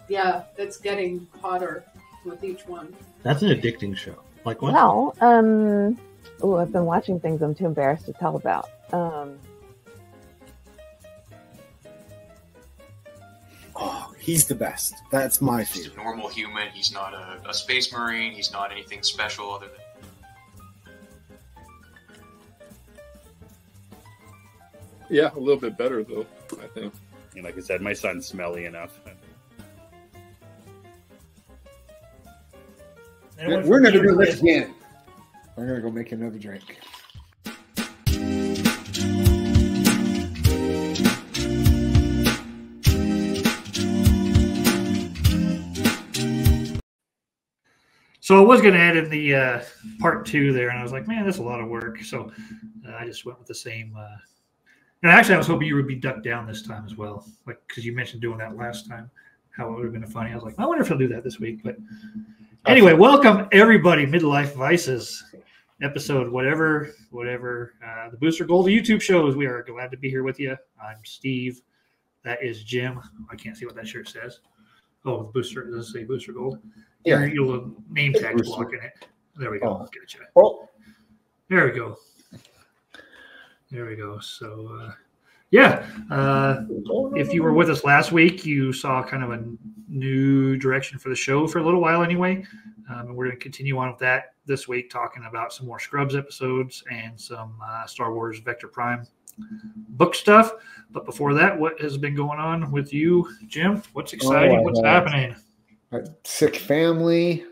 Yeah, it's getting hotter with each one. That's an addicting show. Like what? Well, I've been watching things I'm too embarrassed to tell about. Oh, he's the best. That's my He's favorite. a normal human. He's not a space marine. He's not anything special other than. Yeah, a little bit better though, I think. And like I said, my son's smelly enough. We're never doing this again. I'm gonna go make another drink. So I was going to add in the part 2 there, and I was like, man, that's a lot of work. So I just went with the same. And actually, I was hoping you would be ducked down this time as well, like because you mentioned doing that last time, how it would have been funny. I was like, I wonder if he'll do that this week. But anyway, welcome everybody, Midlife Vices episode, whatever. The Booster Gold YouTube shows. We are glad to be here with you. I'm Steve. That is Jim. I can't see what that shirt says. Oh, the Booster. Does it say Booster Gold? Yeah. Your little name tag's blocking it. There we go. Oh. Gotcha. Oh, There we go. There we go. So, yeah. If you were with us last week, you saw kind of a new direction for the show for a little while anyway. And we're going to continue on with that this week, talking about some more Scrubs episodes and some Star Wars Vector Prime book stuff. But before that, what has been going on with you, Jim? What's exciting? What's happening? sick family.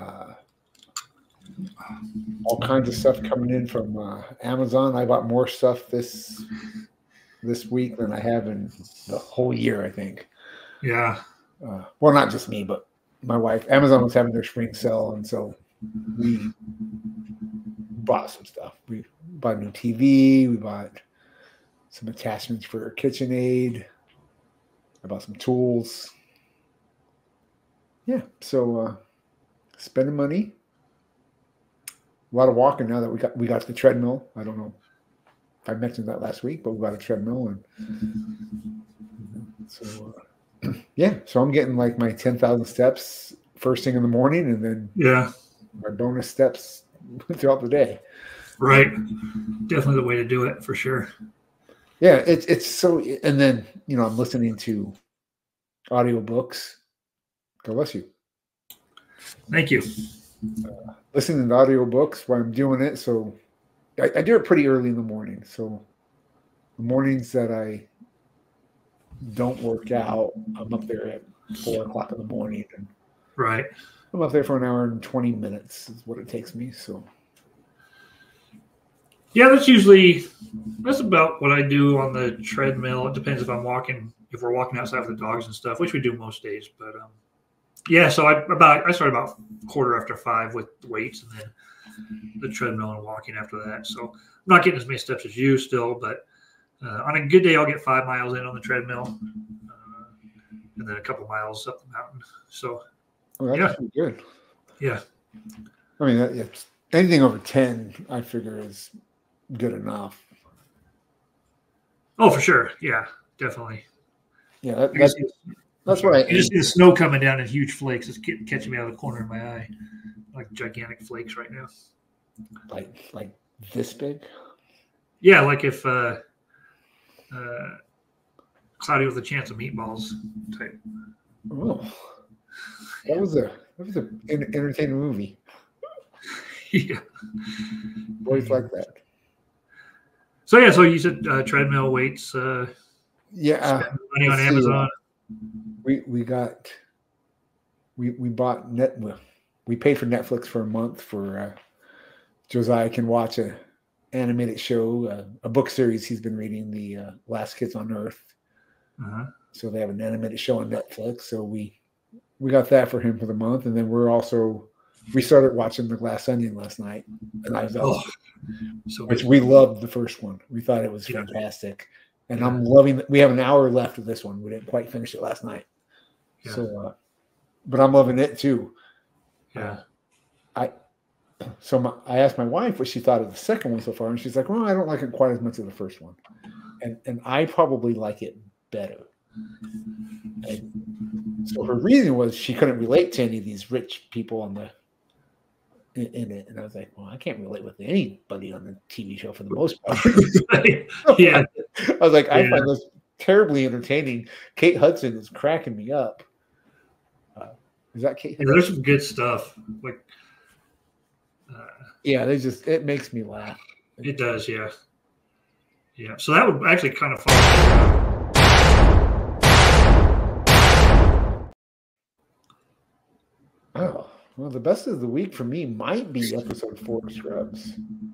All kinds of stuff coming in from Amazon. I bought more stuff this week than I have in the whole year, I think. Yeah. Well, not just me, but my wife. Amazon was having their spring sale, and so we bought some stuff. We bought a new TV. We bought some attachments for KitchenAid. I bought some tools. Yeah, so spending money. A lot of walking now that we got the treadmill. I don't know if I mentioned that last week, but we got a treadmill, and so yeah. So I'm getting like my 10,000 steps first thing in the morning, and then my bonus steps throughout the day. Right, definitely the way to do it for sure. Yeah, it's so. And then I'm listening to audiobooks. God bless you. Thank you. Listening to audiobooks while I'm doing it. So I do it pretty early in the morning. So the mornings that I don't work out, I'm up there at 4 o'clock in the morning. And right. I'm up there for an hour and 20 minutes is what it takes me. So yeah, that's about what I do on the treadmill. It depends if we're walking outside with the dogs and stuff, which we do most days. But yeah, so I start about 5:15 with weights, and then the treadmill and walking after that. So I'm not getting as many steps as you still, but on a good day, I'll get 5 miles in on the treadmill, and then a couple miles up the mountain. So that's pretty good. Yeah. I mean, anything over 10, I figure is good enough. Oh, for sure. Yeah, definitely. Yeah, that's what I just see the snow coming down in huge flakes. It's catching me out of the corner of my eye, like gigantic flakes right now. Like this big? Yeah, like if cloudy with a chance of meatballs type. Oh, that was an entertaining movie. Yeah, boys like that. So yeah, so you said treadmill weights. Yeah, money on Amazon. We bought we paid for Netflix for a month for Josiah can watch a animated show, a book series he's been reading, the Last Kids on Earth. So they have an animated show on Netflix. So we got that for him for the month, and then we started watching The Glass Onion last night, and which we loved the first one. We thought it was fantastic. And I'm loving that. We have an hour left of this one. We didn't quite finish it last night. Yeah. So, but I'm loving it too. Yeah. I asked my wife what she thought of the second one so far, and she's like, "Well, I don't like it quite as much as the first one," and I probably like it better. So her reason was she couldn't relate to any of these rich people in it. And I was like, well, I can't relate with anybody on the TV show for the most part. Yeah. I was like, I find this terribly entertaining. Kate Hudson is cracking me up. Is that Kate? Yeah, there's some good stuff. Like, it makes me laugh. it does, yeah. Yeah. So that would actually kind of fall. Oh, well, the best of the week for me might be episode 4 of Scrubs.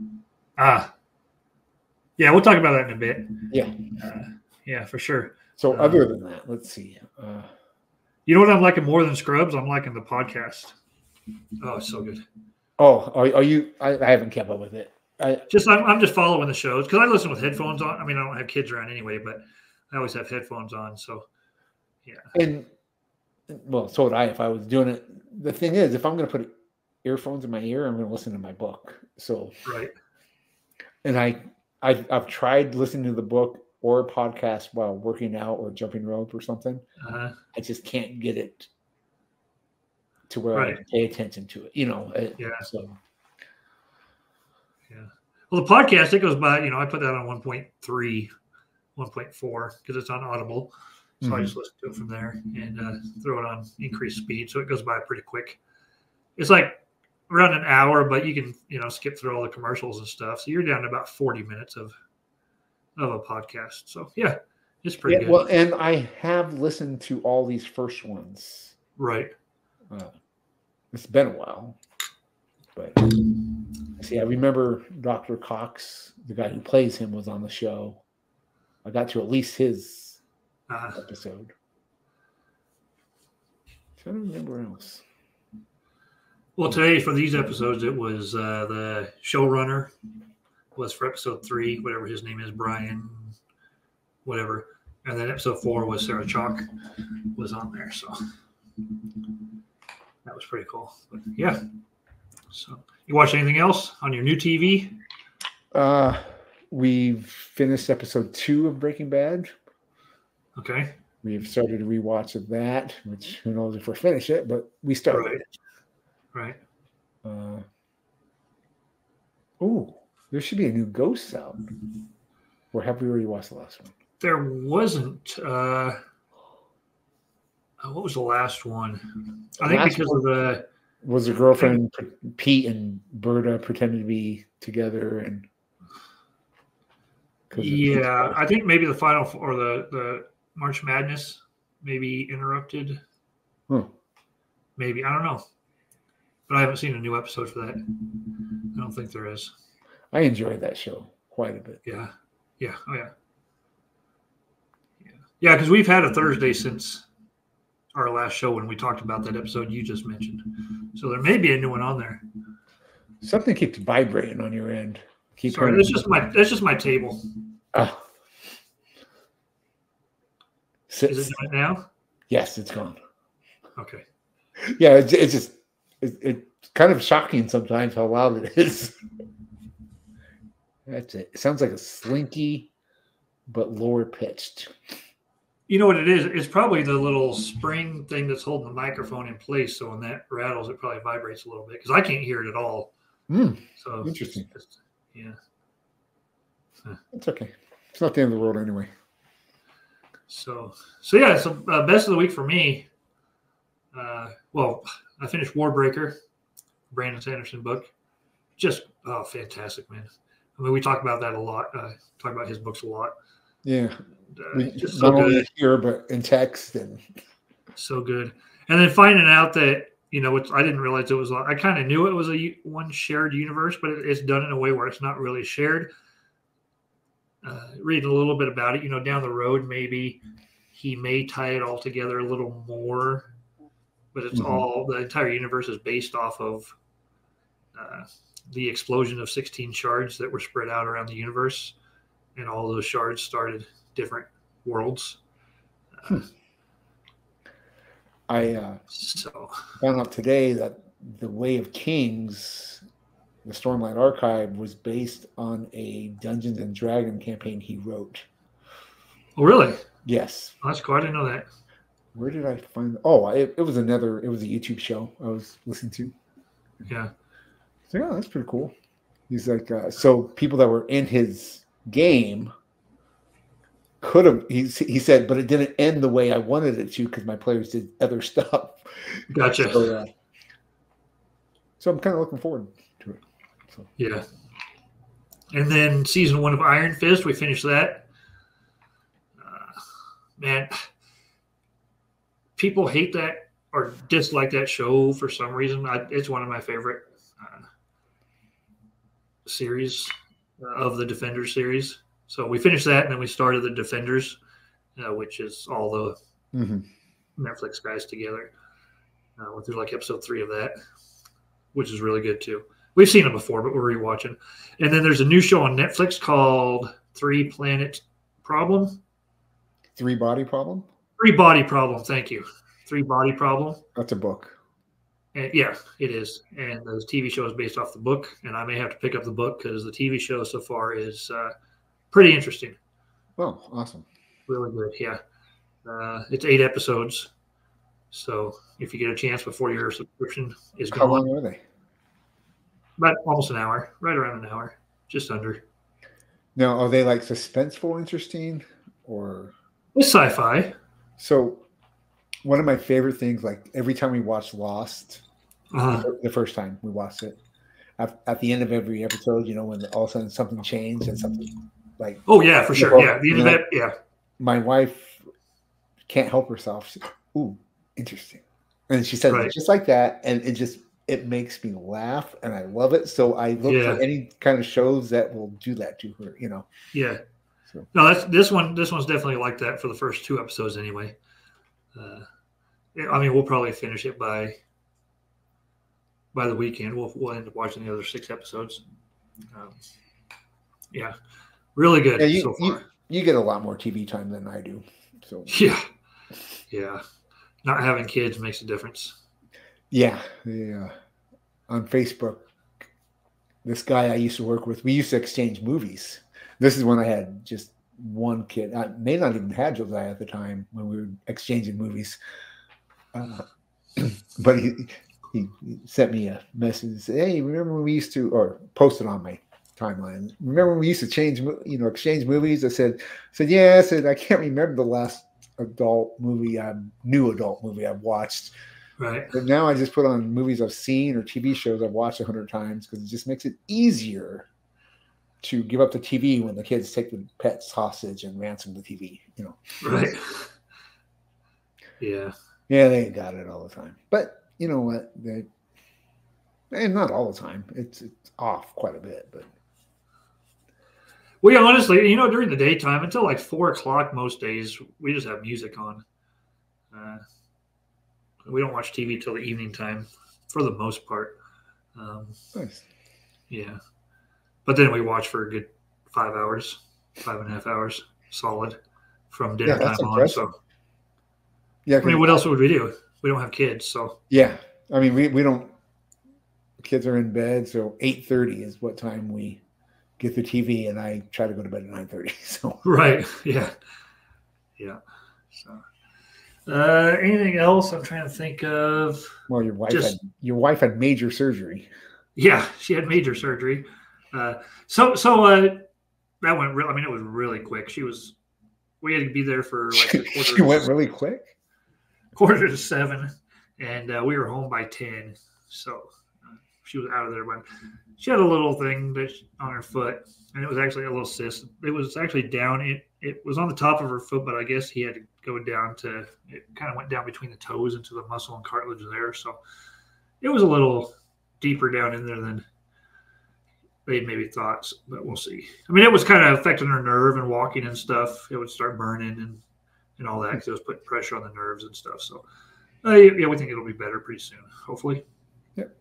Yeah, we'll talk about that in a bit. Yeah. Yeah, for sure. So other than that, let's see. You know what I'm liking more than Scrubs? I'm liking the podcast. Oh, it's so good. Oh, are you? I haven't kept up with it. I'm just following the shows because I listen with headphones on. I mean, I don't have kids around anyway, but I always have headphones on. So, yeah. And well, so would I if I was doing it. The thing is, if I'm going to put earphones in my ear, I'm going to listen to my book. So right. And I've tried listening to the book or a podcast while working out or jumping rope or something. I just can't get it to where I pay attention to it. So. Yeah. Well, the podcast, it goes by, I put that on 1.3, 1.4 because it's on Audible. So I just listen to it from there and throw it on increased speed. So it goes by pretty quick. It's like around an hour, but you can, skip through all the commercials and stuff. So you're down to about 40 minutes of a podcast. So yeah, it's pretty good. Well, and I have listened to all these first ones. Right. It's been a while, but see, I remember Dr. Cox, the guy who plays him, was on the show. I got to at least his episode. I don't remember else. Well, today for these episodes, it was the showrunner was for episode 3, whatever his name is, Brian, whatever, and then episode 4 was Sarah Chalk was on there. So that was pretty cool. But yeah. So you watch anything else on your new TV? We've finished episode 2 of Breaking Bad. Okay. We've started a rewatch of that, which who knows if we'll finish it, but we started it. Right. There should be a new Ghost out. Or have we already watched the last one? There wasn't. What was the last one? I think because of the. Was the girlfriend Pete and Berta pretending to be together and. Yeah, I think maybe the final or the March Madness maybe interrupted. Maybe, I don't know. But I haven't seen a new episode for that. I don't think there is. I enjoyed that show quite a bit. Yeah. Yeah. Oh, yeah. Yeah, because we've had a Thursday since our last show when we talked about that episode you just mentioned. So there may be a new one on there. Something keeps vibrating on your end. Sorry, that's just my table. Is it doing it now? Yes, it's gone. Okay. Yeah, it's kind of shocking sometimes how loud it is. That's it. It sounds like a slinky, but lower pitched. You know what it is? It's probably the little spring thing that's holding the microphone in place. So when that rattles, it probably vibrates a little bit because I can't hear it at all. So interesting. Yeah. It's okay. It's not the end of the world anyway. So yeah. So best of the week for me. Well, I finished Warbreaker, Brandon Sanderson book. Just fantastic, man. I mean, we talk about that a lot. Talk about his books a lot. Yeah. Just so not good. only here, but in text and so good. And then finding out that I didn't realize it was. I kind of knew it was one shared universe, but it's done in a way where it's not really shared. Reading a little bit about it, down the road, maybe he may tie it all together a little more, but it's all the entire universe is based off of the explosion of 16 shards that were spread out around the universe, and all those shards started different worlds. I found out today that the Way of Kings, the Stormlight Archive, was based on a Dungeons and Dragons campaign he wrote. Oh, really? Yes. Oh, that's cool. I didn't know that. Where did I find? Oh, it was a YouTube show I was listening to. Yeah. So yeah, that's pretty cool. He's like, so people that were in his game could have. He said, but it didn't end the way I wanted it to because my players did other stuff. Gotcha. So I'm kind of looking forward to it. So. Yeah. And then season 1 of Iron Fist, we finished that. Man, people hate that or dislike that show for some reason. It's one of my favorite series of the Defenders series. So we finished that, and then we started the Defenders, which is all the Netflix guys together. Went through like episode 3 of that, which is really good too. We've seen it before, but we're rewatching. And then there's a new show on Netflix called 3 Planet Problem. 3 Body Problem? 3 Body Problem, thank you. 3 Body Problem. That's a book. And yeah, it is. And the TV show is based off the book, and I may have to pick up the book because the TV show so far is pretty interesting. Oh, awesome. Really good, yeah. It's 8 episodes. So if you get a chance before your subscription is gone. How long are they? About almost an hour, right around an hour, just under. Now, are they like suspenseful, interesting, or? It's sci-fi. So one of my favorite things, like every time we watch Lost, the first time we watched it, at the end of every episode, you know, when all of a sudden something changed and something like. Oh, yeah, for sure. Yeah, the end of that, yeah. My wife can't help herself. She's, ooh, interesting. And she says it just like that, and it makes me laugh, and I love it. So I look for any kind of shows that will do that to her, you know. Yeah. So. No, this one's definitely like that for the first 2 episodes anyway. I mean, we'll probably finish it by the weekend. We'll end up watching the other 6 episodes. Yeah, really good so far. You get a lot more TV time than I do. So yeah. Not having kids makes a difference. Yeah. On Facebook, this guy I used to work with, we used to exchange movies. This is when I had just one kid. I may not even had Josiah at the time when we were exchanging movies. But he sent me a message and said, hey, remember when we used to, or posted on my timeline, remember when we used to exchange movies? I said, yeah. I said, I can't remember the last new adult movie I've watched. Right. But now I just put on movies I've seen or TV shows I've watched 100 times because it just makes it easier to give up the TV when the kids take the pets hostage and ransom the TV, you know. Right. Yeah. Yeah, they got it all the time. But you know what? And not all the time. It's off quite a bit, but we honestly, you know, during the daytime until like 4 o'clock most days, we just have music on. We don't watch TV till the evening time for the most part. Nice. Yeah. But then we watch for a good 5 hours, 5.5 hours solid from dinner time on. So, yeah. I mean, what else would we do? We don't have kids, so. Yeah. I mean, we don't, kids are in bed, so 8:30 is what time we get the TV, and I try to go to bed at 9:30. So. Right. Yeah. Yeah. So. Anything else I'm trying to think of? Well, your wife had major surgery. Yeah, she had major surgery. So that went real. I mean, it was really quick. We had to be there for like a quarter. She went really quick. 6:45, and we were home by 10. So she was out of there. But she had a little thing on her foot, and it was actually a little cyst. It was actually down. It was on the top of her foot, but I guess he had to go down to. It kind of went down between the toes into the muscle and cartilage there. So it was a little deeper down in there than they maybe thought, but we'll see. I mean, it was kind of affecting her nerve and walking and stuff. It would start burning and all that because it was putting pressure on the nerves and stuff. So, yeah, we think it'll be better pretty soon, hopefully. Yep.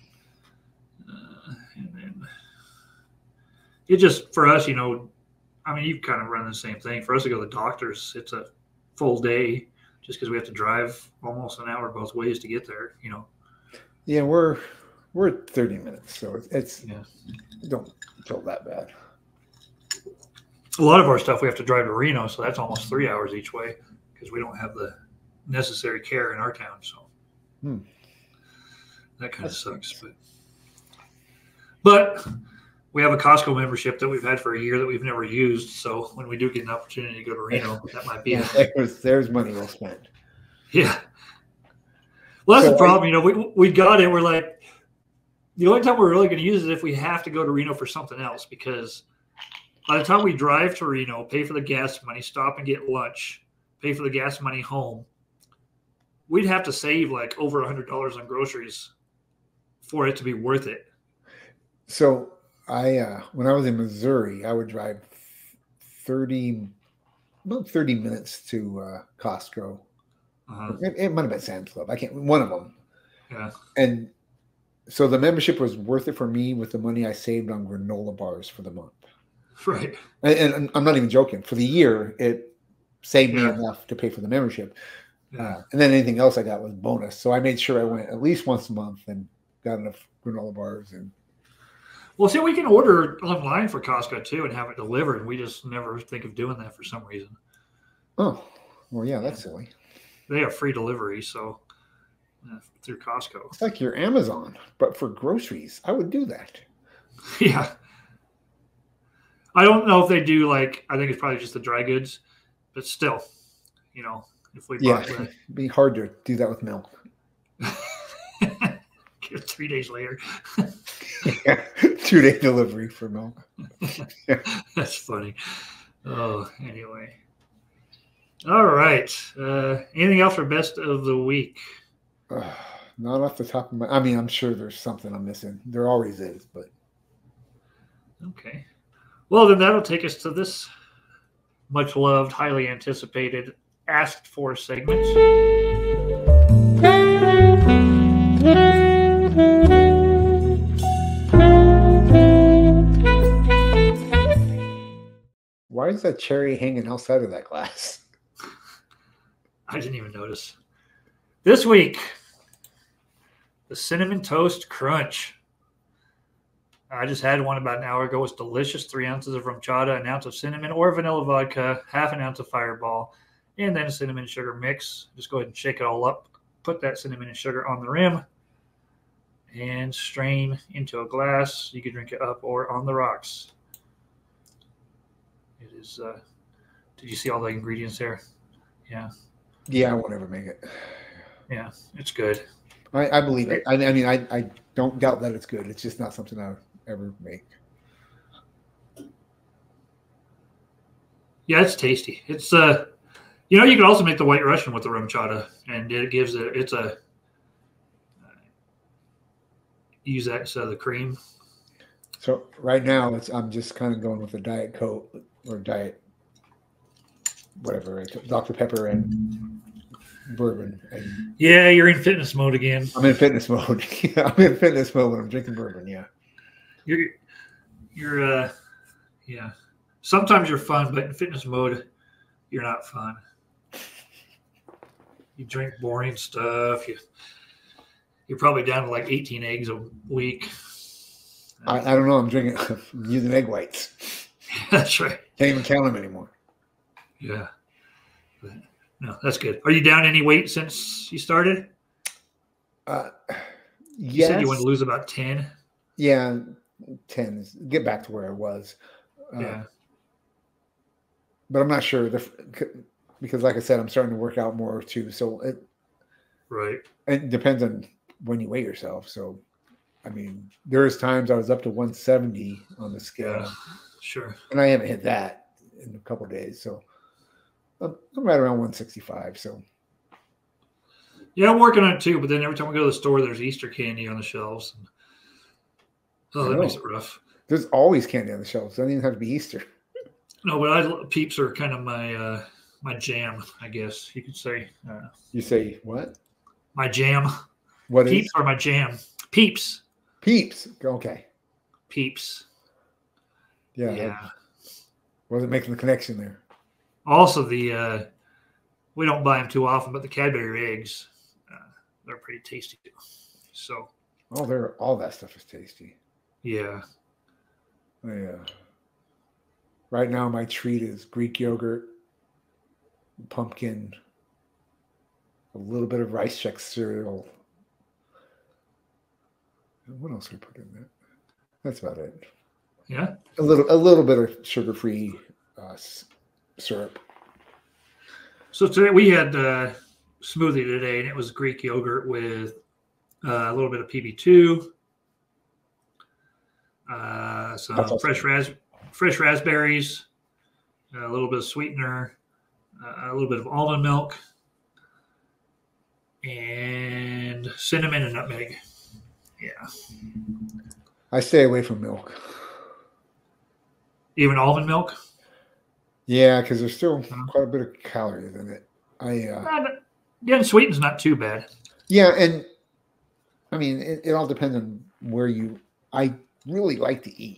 And then it just, for us, you know, I mean, you kind of run the same thing. For us to go to the doctors, it's a full day just because we have to drive almost an hour both ways to get there, you know. Yeah, we're at 30 minutes, so it's don't feel that bad. A lot of our stuff we have to drive to Reno, so that's almost 3 hours each way because we don't have the necessary care in our town. So Hmm. that kind of sucks. But we have a Costco membership that we've had for a year that we've never used. So when we do get an opportunity to go to Reno, that might be there's money well spent. Yeah. Well, that's So the problem. You know, we got it. We're like, the only time we're really going to use it is if we have to go to Reno for something else, because by the time we drive to Reno, pay for the gas money, stop and get lunch, pay for the gas money home, we'd have to save like over $100 on groceries for it to be worth it. So when I was in Missouri, I would drive 30 minutes to Costco. Uh-huh. It might have been Sam's Club. One of them. Yeah. And so the membership was worth it for me with the money I saved on granola bars for the month. Right. And I'm not even joking. For the year, it saved me enough to pay for the membership. Yeah. And then anything else I got was bonus. So I made sure I went at least once a month and got enough granola bars. And well, see, we can order online for Costco too and have it delivered. We just never think of doing that for some reason. Oh, well, yeah, that's silly. They have free delivery, so through Costco. It's like your Amazon, but for groceries. I would do that. Yeah. I don't know if they do, like, I think it's probably just the dry goods, but still, you know, if we bought it'd be hard to do that with milk. 3 days later. 2-day delivery for milk. That's funny. Oh, anyway. All right. Anything else for best of the week? Not off the top of my... I mean, I'm sure there's something I'm missing. There always is, but... Okay. Well, then that'll take us to this much loved, highly anticipated, asked for segment. Why is that cherry hanging outside of that glass? I didn't even notice. This week, the Cinnamon Toast Crunch. I just had one about an hour ago. It's delicious. 3 ounces of rum chata, an ounce of cinnamon or vanilla vodka, half an ounce of Fireball, and then a cinnamon sugar mix. Just go ahead and shake it all up. Put that cinnamon and sugar on the rim and strain into a glass. You can drink it up or on the rocks. It is. Did you see all the ingredients there? Yeah. Yeah, I won't ever make it. Yeah, it's good. I believe it. I mean, I don't doubt that it's good. It's just not something I would ever make. Yeah, it's tasty. It's you know, you can also make the White Russian with the rum chata, and it gives it. It's a use that instead of the cream. So right now, I'm just kind of going with a Diet Coke or Diet whatever, Dr. Pepper and bourbon. And yeah, you're in fitness mode again. I'm in fitness mode. I'm in fitness mode when I'm drinking bourbon. Yeah. You're yeah. Sometimes you're fun, but in fitness mode, you're not fun. You drink boring stuff. You're probably down to like 18 eggs a week. I don't know. I'm using egg whites. That's right. Can't even count them anymore. Yeah. But, no, that's good. Are you down any weight since you started? You said you want to lose about 10. Yeah, 10. Get back to where I was. Yeah. But I'm not sure because, like I said, I'm starting to work out more too. So it depends on when you weigh yourself. So, I mean, there's times I was up to 170 on the scale. Yeah, sure. And I haven't hit that in a couple of days. So I'm right around 165. So. Yeah, I'm working on it too. But then every time we go to the store, there's Easter candy on the shelves. Oh, that makes it rough. There's always candy on the shelves. It doesn't even have to be Easter. No, but Peeps are kind of my jam, I guess you could say. You say what? My jam. What Peeps are my jam. Peeps. Peeps. Okay. Peeps. Yeah. Wasn't making the connection there. Also, we don't buy them too often, but the Cadbury eggs, they're pretty tasty too. So. Oh, all that stuff is tasty. Yeah. Yeah. Right now, my treat is Greek yogurt, pumpkin, a little bit of Rice Chex cereal. And what else we put in that? That's about it. Yeah. A little bit of sugar-free syrup. So today we had smoothie today, and it was Greek yogurt with a little bit of PB2, some That's awesome. fresh raspberries, a little bit of sweetener, a little bit of almond milk, and cinnamon and nutmeg. Yeah. I stay away from milk. Even almond milk? Yeah, because there's still quite a bit of calories in it. Getting sweetened's not too bad. Yeah, and I mean, it all depends on where I really like to eat.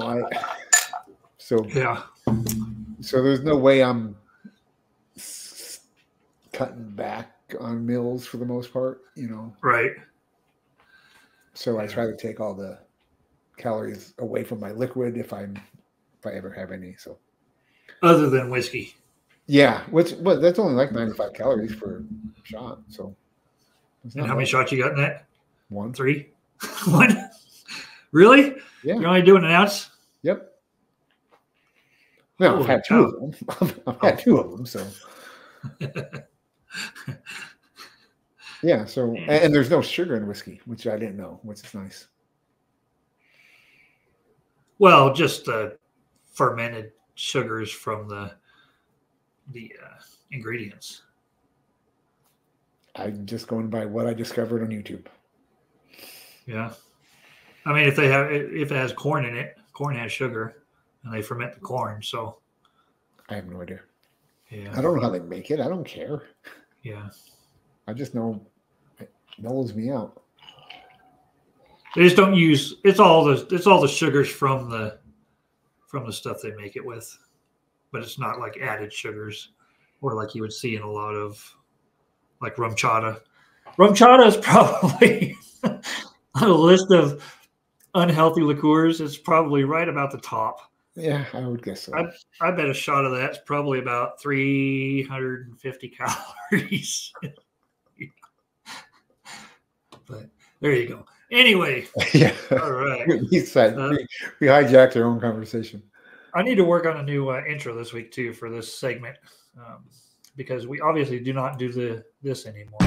So there's no way I'm cutting back on meals for the most part. Right. So I try to take all the calories away from my liquid if I ever have any. So. Other than whiskey. Yeah, that's only like 95 calories for a shot. So. And how many shots you got in that? 1. 3? 1? Really? Yeah. You're only doing an ounce? Yep. No, I've had 2 of them. I've had 2 of them. So. Yeah. So, and there's no sugar in whiskey, which I didn't know, which is nice. Well, just fermented sugars from the ingredients. I'm just going by what I discovered on YouTube. Yeah, I mean, if it has corn in it, corn has sugar, and they ferment the corn. So I have no idea. Yeah, I don't know how they make it. I don't care. Yeah, I just know it mellows me out. They just don't use. It's all the sugars from the stuff they make it with, but it's not like added sugars, or like you would see in a lot of like rum chata. Rum chata is probably on a list of unhealthy liqueurs. It's probably right about the top. Yeah, I would guess so. I bet a shot of that's probably about 350 calories. But there you go. Anyway, yeah. All right. we hijacked our own conversation. I need to work on a new intro this week too for this segment because we obviously do not do this anymore.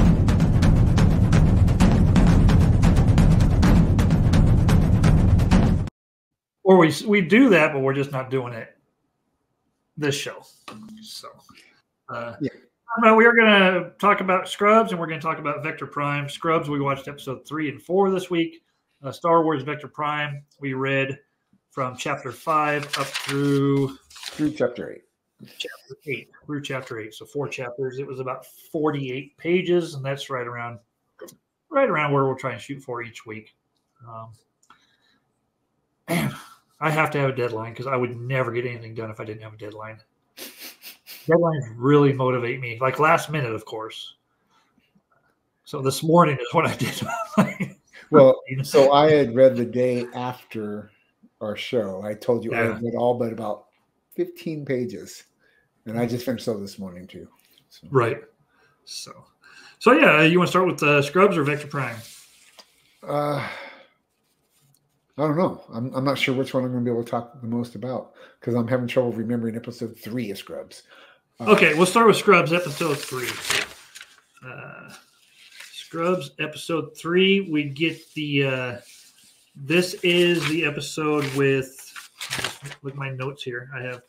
Or we do that, but we're just not doing it this show. So, we are going to talk about Scrubs, and we're going to talk about Vector Prime. Scrubs, we watched episode 3 and 4 this week. Star Wars Vector Prime, we read from chapter 5 up through chapter 8. Chapter 8 through chapter 8. So 4 chapters. It was about 48 pages, and that's right around where we'll try and shoot for each week. Man, I have to have a deadline because I would never get anything done if I didn't have a deadline. Deadlines really motivate me. Like last minute, of course. So this morning is what I did. Well, so I had read the day after our show. I told you I had read all but about 15 pages. And I just finished those this morning too. So. Right. So yeah, you want to start with Scrubs or Vector Prime? I don't know. I'm not sure which one I'm going to be able to talk the most about because I'm having trouble remembering episode 3 of Scrubs. Okay, we'll start with Scrubs episode 3. Scrubs episode 3. We get the. This is the episode with. Look at my notes here. I have.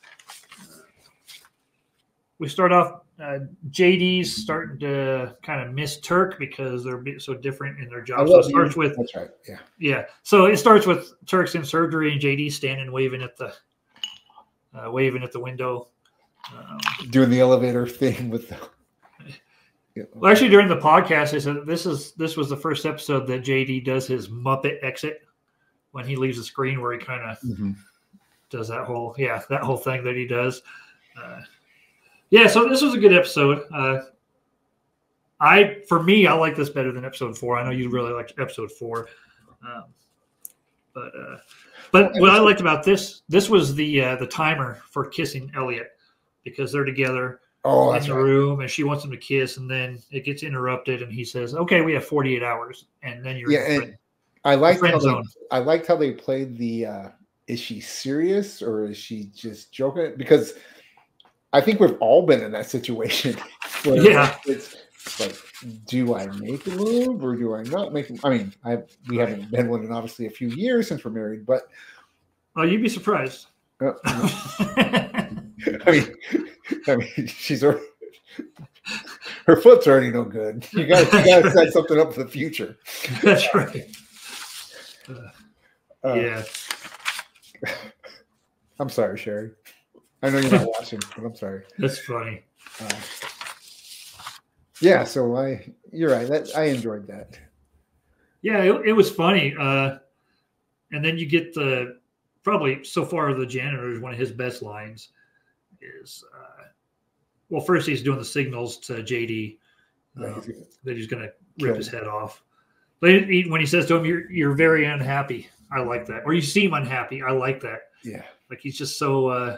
We start off. JD's starting to kind of miss Turk because they're so different in their jobs. So it starts with that's right. Yeah. Yeah. So it starts with Turk's in surgery and JD standing waving at the window. Doing the elevator thing with the. Yeah. Well, actually, during the podcast, they said this was the first episode that JD does his Muppet exit when he leaves the screen, where he kind of does that whole thing that he does. So this was a good episode. I like this better than episode 4. I know you really liked episode 4, but what I liked about this was the timer for kissing Elliot because they're together. Oh, in that's the right. room, and she wants him to kiss, and then it gets interrupted, and he says, "Okay, we have 48 hours," and then you're Yeah, in and I liked friend how zone. I liked how they played the is she serious or is she just joking? Because I think we've all been in that situation where Yeah. it's like, do I make a move or do I not make? I mean, we haven't been one in obviously a few years since we're married, but Oh, you'd be surprised. I mean, she's already, her foot's already no good. You got to set something up for the future. That's right. Yeah. I'm sorry, Sherry. I know you're not watching, but I'm sorry. That's funny. Yeah, so you're right. I enjoyed that. Yeah, it was funny. And then you get probably so far the janitor is one of his best lines is, well, first he's doing the signals to JD that he's going to rip his head off. But when he says to him, "You're very unhappy," I like that. Or you seem unhappy. I like that. Yeah, like he's just so.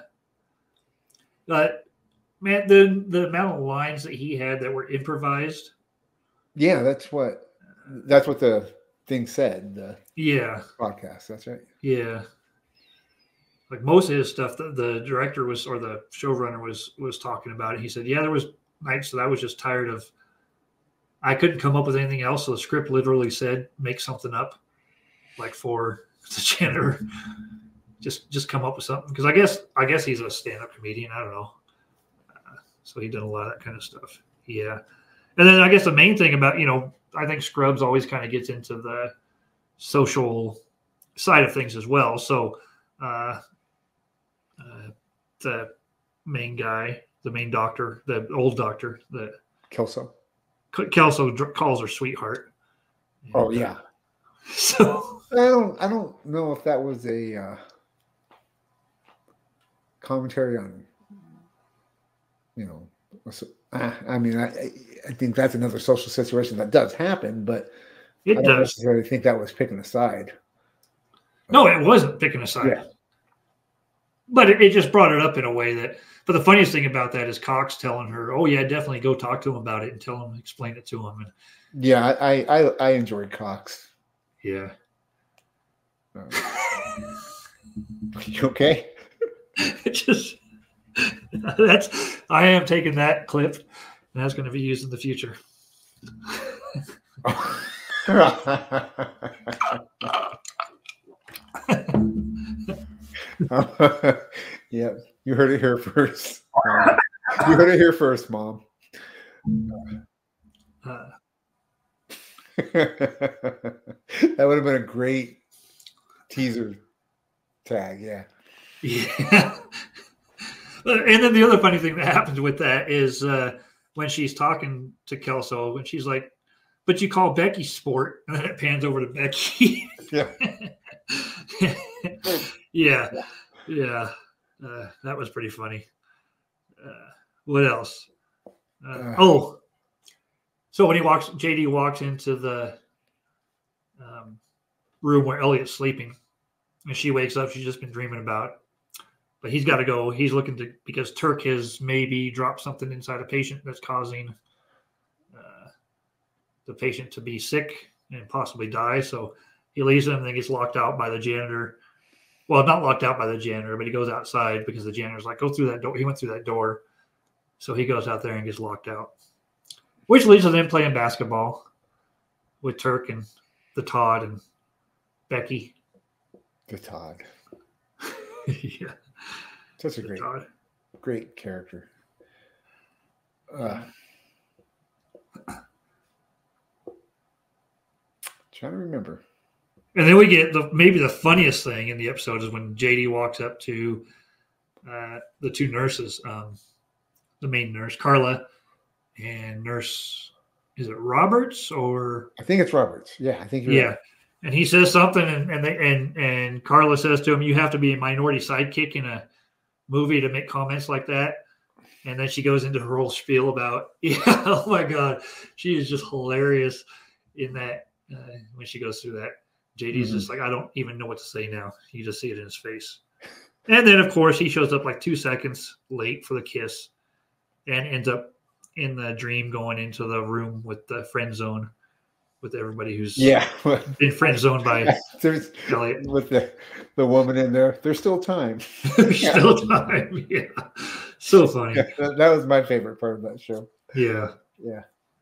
Man, the amount of lines that he had that were improvised. Yeah, that's what the thing said. The podcast. That's right. Yeah. Like most of his stuff, the director or the showrunner was talking about it. He said, "Yeah, there was nights that I was just tired of. I couldn't come up with anything else. So the script literally said, make something up, like for the janitor. Just come up with something. Because I guess he's a stand-up comedian. I don't know. So he did a lot of that kind of stuff. Yeah. And then I guess the main thing about, I think Scrubs always kind of gets into the social side of things as well. So the main guy, the main doctor, the old doctor, Kelso calls her sweetheart. Oh yeah. So I don't know if that was a commentary on, I mean, I think that's another social situation that does happen, but I don't necessarily think that was picking a side. No, it wasn't picking a side. Yeah. But it just brought it up in a way that. But the funniest thing about that is Cox telling her, "Oh yeah, definitely go talk to him about it and explain it to him." And yeah, I enjoyed Cox. Yeah. You okay? I am taking that clip, and that's going to be used in the future. Yeah, you heard it here first. You heard it here first, Mom. That would have been a great teaser tag. Yeah. Yeah. And then the other funny thing that happens with that is when she's talking to Kelso, and she's like, "But you call Becky sport," and then it pans over to Becky. Yeah. Yeah. That was pretty funny. What else? So when JD walks into the room where Elliot's sleeping, and she wakes up, she's just been dreaming about. But he's got to go. He's looking because Turk has maybe dropped something inside a patient that's causing the patient to be sick and possibly die. So he leaves him and then gets locked out by the janitor. Well, not locked out by the janitor, but he goes outside because the janitor's like, "Go through that door." He went through that door. So he goes out there and gets locked out, which leads to them playing basketball with Turk and the Todd and Becky. The Todd. Yeah. Such a great character. Trying to remember. And then we get maybe the funniest thing in the episode is when JD walks up to the two nurses, the main nurse, Carla, and nurse, is it Roberts or? I think it's Roberts. Yeah, I think you're right. And he says something, and Carla says to him, "You have to be a minority sidekick in a movie to make comments like that." And then she goes into her whole spiel about, oh my God, she is just hilarious in that when she goes through that. JD's just like, I don't even know what to say now. You just see it in his face. And then, of course, he shows up like 2 seconds late for the kiss. and ends up in the dream going into the room with the friend zone with everybody who's been friend zoned by There's Elliot. with the woman in there. There's still time. Still time. Yeah. So funny. That was my favorite part of that show. Yeah. Yeah.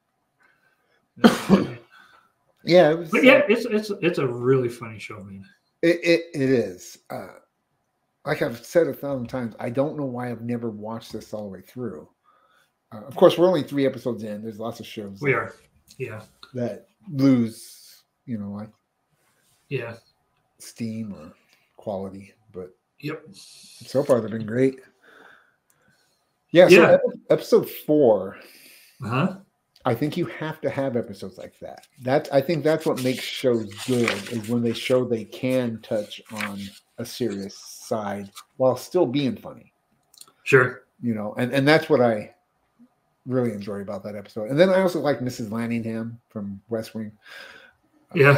Yeah. It was, But yeah, it's a really funny show, man. It is. Like I've said 1,000 times, I don't know why I've never watched this all the way through. Of course, we're only 3 episodes in. There's lots of shows. We are. Yeah. That lose, like Yeah. steam or quality, but Yep. so far they've been great. Yeah. So episode 4. Uh-huh. I think you have to have episodes like that. I think that's what makes shows good, is when they show they can touch on a serious side while still being funny. Sure. And that's what I really enjoy about that episode. And then I also like Mrs. Lanningham from West Wing. Yeah.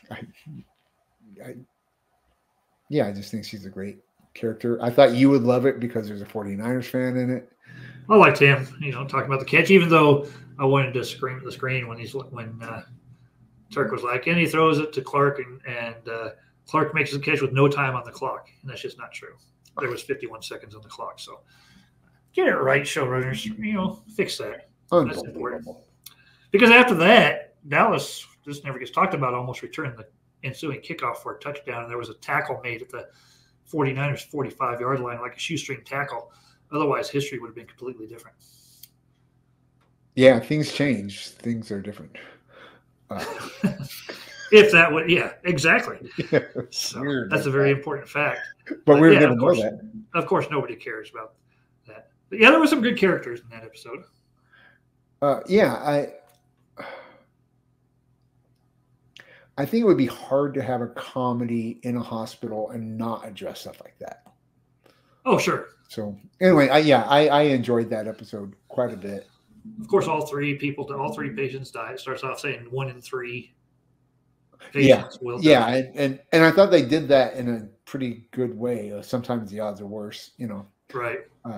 I just think she's a great character. I thought you would love it because there's a 49ers fan in it. I liked him, talking about the catch, even though I wanted to scream at the screen when Turk was like, and he throws it to Clark, and Clark makes the catch with no time on the clock. And that's just not true. There was 51 seconds on the clock. So get it right, showrunners. Fix that. That's important. Because after that, Dallas, this never gets talked about, almost returned the ensuing kickoff for a touchdown. And there was a tackle made at the 49ers 45-yard line, like a shoestring tackle. Otherwise, history would have been completely different. Yeah, things change. Things are different. If that would, yeah, exactly. Yeah, so that's a very important fact. But we didn't know that. Of course, nobody cares about that. But yeah, there were some good characters in that episode. I think it would be hard to have a comedy in a hospital and not address stuff like that. Oh, sure. So anyway, I enjoyed that episode quite a bit. Of course, all three patients died. It starts off saying 1 in 3 patients will die. Yeah, and I thought they did that in a pretty good way. Sometimes the odds are worse, Right.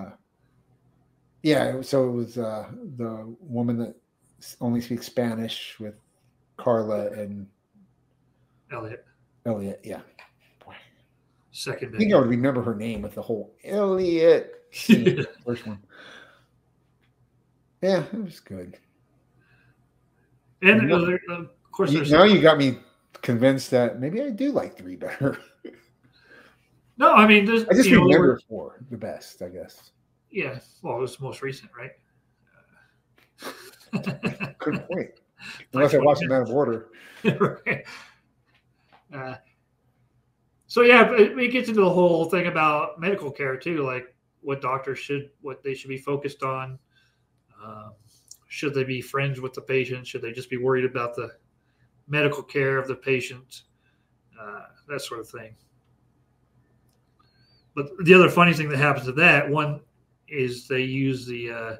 So it was the woman that only speaks Spanish with Carla and Elliot, yeah. Second. I think I would remember her name with the whole Elliot scene, first one. Yeah, it was good. And of course, now you got me convinced that maybe I do like 3 better. No, I mean, I just remember 4 the best, I guess. Yeah, well, it was the most recent, right? Good point. Unless I watched them out of order. Right. So yeah, it gets into the whole thing about medical care too, like what they should be focused on. Should they be friends with the patient? Should they just be worried about the medical care of the patient? That sort of thing. But the other funny thing that happens to that one is they use the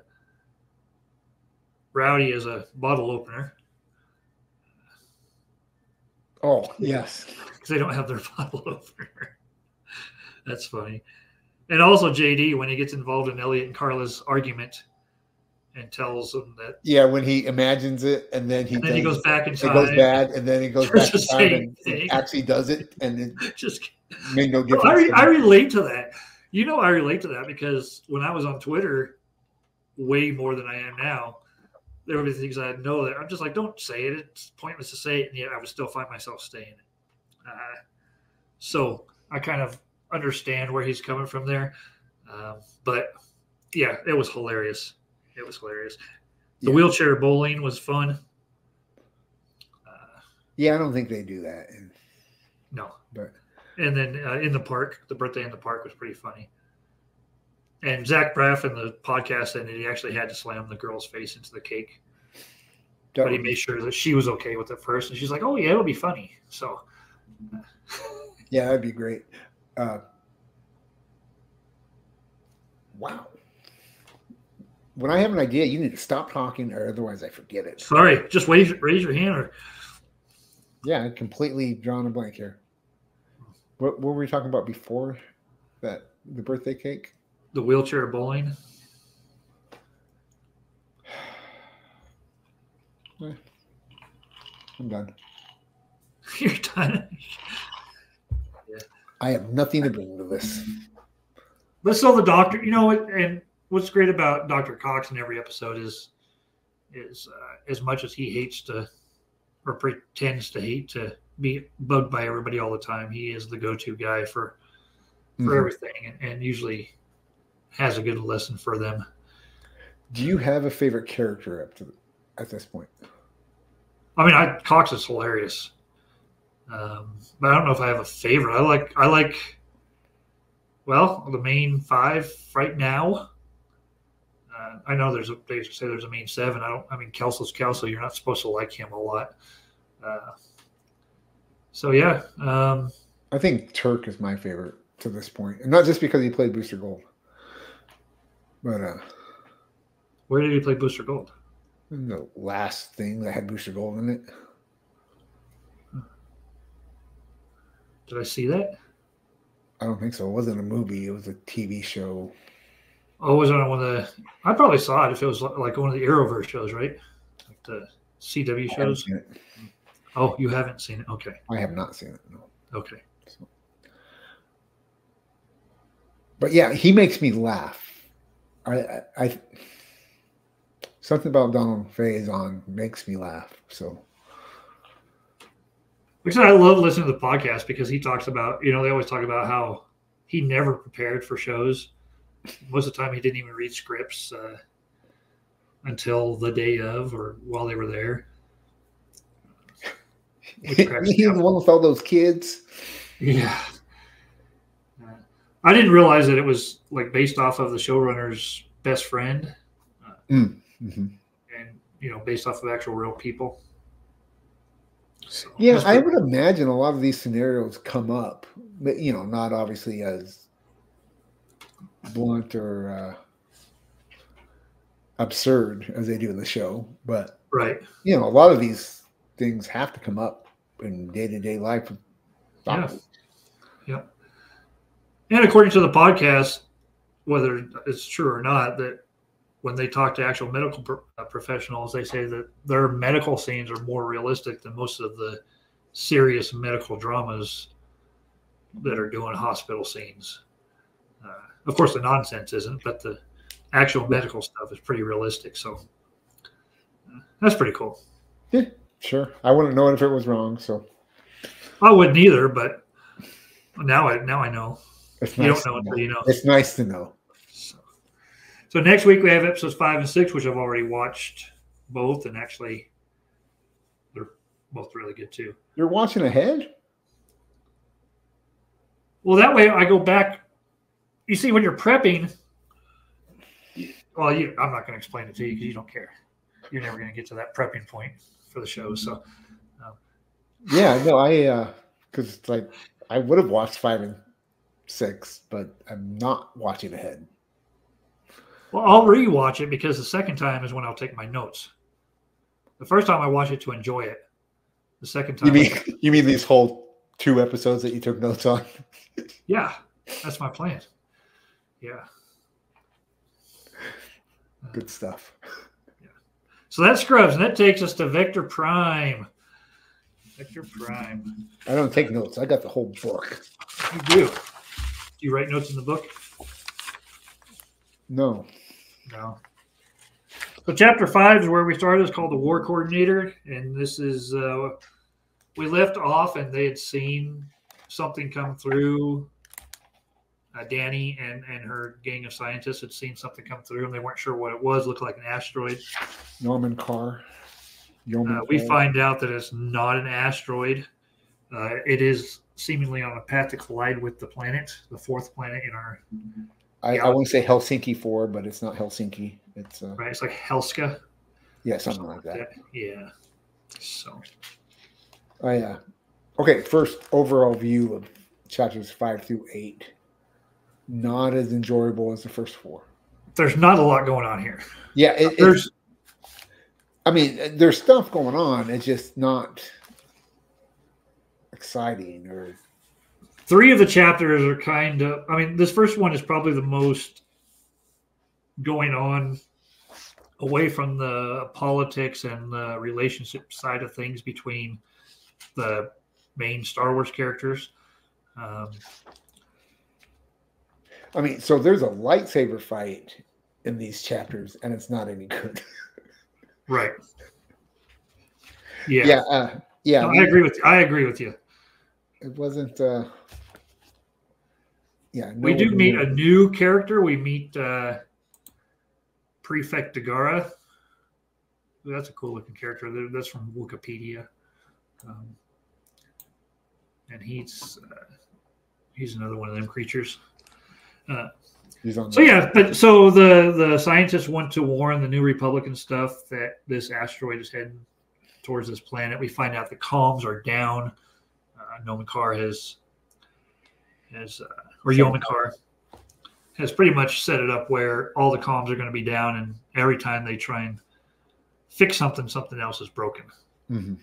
Rowdy as a bottle opener. Oh, yes. Because they don't have their bottle opener. That's funny. And also JD, when he gets involved in Elliot and Carla's argument and tells them that. Yeah, when he imagines it and then he goes back inside. It goes bad and then he goes back inside and actually does it and it just made no difference. I relate to that. I relate to that because when I was on Twitter way more than I am now, there would be things I know that I'm just like, don't say it. It's pointless to say it. And yet I would still find myself saying it. So I kind of understand where he's coming from there. But yeah, it was hilarious. The wheelchair bowling was fun. I don't think they do that. No. But and then in the park, the birthday in the park was pretty funny. And Zach Braff in the podcast ended, he actually had to slam the girl's face into the cake. But he made sure that she was okay with it first. And she's like, oh, yeah, it'll be funny. So. Yeah, that'd be great. Wow. When I have an idea, you need to stop talking or otherwise I forget it. Sorry, just raise your hand. Yeah, completely drawn a blank here. What were we talking about before that? The birthday cake? The wheelchair bowling. I'm done. You're done. I have nothing to bring to this. But still, the Doctor, and what's great about Dr. Cox in every episode is as much as he hates to, or pretends to hate to be bugged by everybody all the time, he is the go-to guy for everything, and usually has a good lesson for them. Do you have a favorite character at this point? I mean, Cox is hilarious, but I don't know if I have a favorite. I like. Well, the main 5 right now. I know they say there's a main 7. Kelso's Kelso. You're not supposed to like him a lot. So yeah. I think Turk is my favorite to this point, and not just because he played Booster Gold, but where did he play Booster Gold? The last thing that had Booster Gold in it. Did I see that? I don't think so. It wasn't a movie. It was a TV show. Oh, was it on one of the... I probably saw it if it was like one of the Arrowverse shows, right? Like the CW shows? Oh, you haven't seen it? Okay. I have not seen it, no. Okay. So. But yeah, he makes me laugh. I something about Donald Faison makes me laugh, so... Like I said, I love listening to the podcast because he talks about, they always talk about how he never prepared for shows. Most of the time, he didn't even read scripts until the day of or while they were there. He's the one with all those kids. Yeah. I didn't realize that it was like based off of the showrunner's best friend. And, based off of actual real people. So, yeah, I would imagine a lot of these scenarios come up, but not obviously as blunt or absurd as they do in the show, but right, a lot of these things have to come up in day-to-day life. Yeah. And according to the podcast, whether it's true or not, that when they talk to actual medical professionals, they say that their medical scenes are more realistic than most of the serious medical dramas that are doing hospital scenes. Of course, the nonsense isn't, but the actual medical stuff is pretty realistic. So that's pretty cool. Yeah, sure. I wouldn't know it if it was wrong. So I wouldn't either, but now I know. It's you nice don't know until you know. It's nice to know. So next week we have episodes 5 and 6, which I've already watched both, and actually they're both really good too. You're watching ahead? Well, that way I go back. You see, when you're prepping, well, I'm not going to explain it to you because you don't care. You're never going to get to that prepping point for the show. So, yeah, no, because it's like I would have watched 5 and 6, but I'm not watching ahead. Well, I'll rewatch it because the second time is when I'll take my notes. The first time I watch it to enjoy it. The second time, you mean these whole 2 episodes that you took notes on? Yeah, that's my plan. Yeah, good stuff. Yeah. So that scrubs, and that takes us to Vector Prime. Vector Prime. I don't take notes. I got the whole book. You do. Do you write notes in the book? No. So chapter 5 is where we started. It's called the War Coordinator, and this is we left off, and they had seen something come through. Danny and her gang of scientists had seen something come through, and they weren't sure what it was. It looked like an asteroid. Norman Carr. We find out that it's not an asteroid. It is seemingly on a path to collide with the planet, the 4th planet in our. I want to say Helsinki 4, but it's not Helsinki. It's right. It's like Helska. Yeah, something like that. Yeah. So. Okay. First overall view of chapters 5 through 8. Not as enjoyable as the first 4. There's not a lot going on here. Yeah, there's stuff going on. It's just not exciting or. 3 of the chapters are kind of. This first one is probably the most going on away from the politics and the relationship side of things between the main Star Wars characters. I mean, so there's a lightsaber fight in these chapters, and it's not any good. Right. Yeah. Yeah. Yeah. No, I agree with you. I agree with you. It wasn't. Yeah. We do meet a new character. We meet Prefect Dagara. That's a cool looking character. That's from Wikipedia. And he's another one of them creatures. So yeah, but so the scientists want to warn the New Republic and stuff that this asteroid is heading towards this planet. We find out the comms are down. Nomenkar or Yomenkar has pretty much set it up where all the comms are going to be down, and every time they try and fix something, something else is broken. Mm-hmm.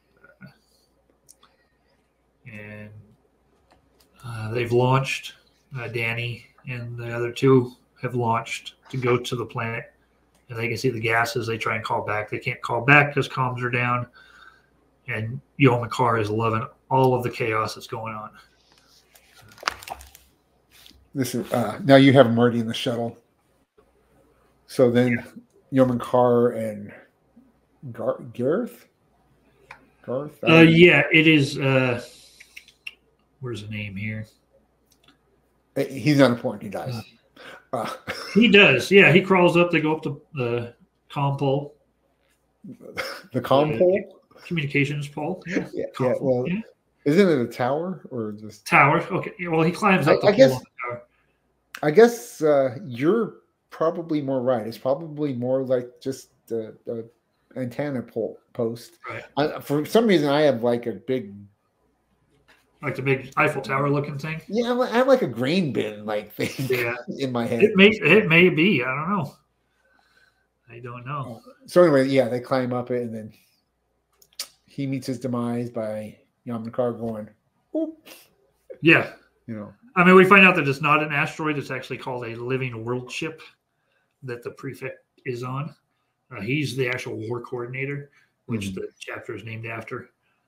And they've launched. Danny and the other two have launched to go to the planet, and they can see the gases. They try and call back. They can't call back because comms are down, and Yomenkar is loving all of the chaos that's going on. This is now you have him already in the shuttle. So then Yomenkar and Garth. Yeah, it is. Where's the name here? He's not important. He dies. He does. Yeah, he crawls up. They go up to the comm pole. The comm pole? Communications pole. Yeah. Yeah. Well, isn't it a tower or just tower? Okay. Well, he climbs up the pole. Guess, on the tower. I guess you're probably more right. It's probably more like just the antenna post. Right. For some reason, I have like a big. Like the big Eiffel Tower looking thing? Yeah, I have like a grain bin like thing in my head. It may be. I don't know. I don't know. So anyway, yeah, they climb up it, and then he meets his demise by Yomenkar going, "Oop." Yeah. You know. I mean, we find out that it's not an asteroid. It's actually called a living world ship that the prefect is on. He's the actual war coordinator, which the chapter is named after.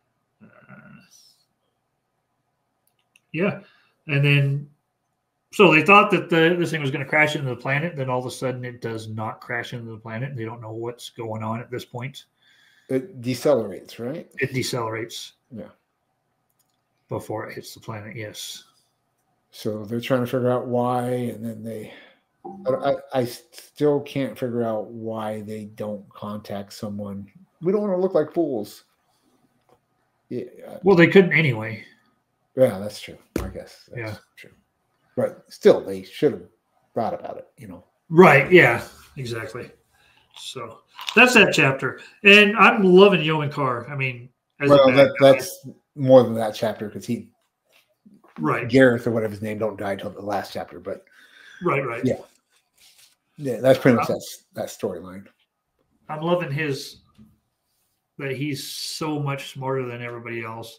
Yeah. And then, so they thought that this thing was going to crash into the planet. Then all of a sudden it does not crash into the planet. They don't know what's going on at this point. It decelerates, right? It decelerates. Yeah. Before it hits the planet, yes. So they're trying to figure out why. And then I still can't figure out why they don't contact someone. We don't want to look like fools. Yeah. Well, they couldn't anyway. Yeah, that's true. I guess that's true. But still, they should have thought about it, you know. Right, yeah, exactly. So that's that chapter. And I'm loving Yomenkar. I mean, that's more than that chapter because right. Gareth or whatever his name don't die until the last chapter, but right. Yeah. Yeah, that's pretty much that storyline. I'm loving that he's so much smarter than everybody else.